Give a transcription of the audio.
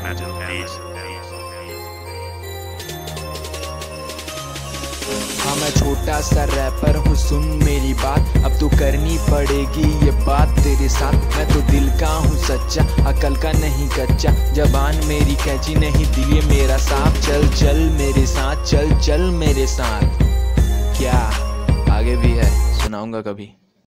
हाँ मैं छोटा सा रैपर हूँ, सुन मेरी बात, अब तो करनी पड़ेगी ये बात तेरे साथ। मैं तो दिल का हूँ सच्चा, अकल का नहीं कच्चा, जबान मेरी कैची नहीं, दिल ये मेरा साफ। चल चल मेरे साथ, चल चल मेरे साथ। क्या आगे भी है, सुनाऊंगा कभी।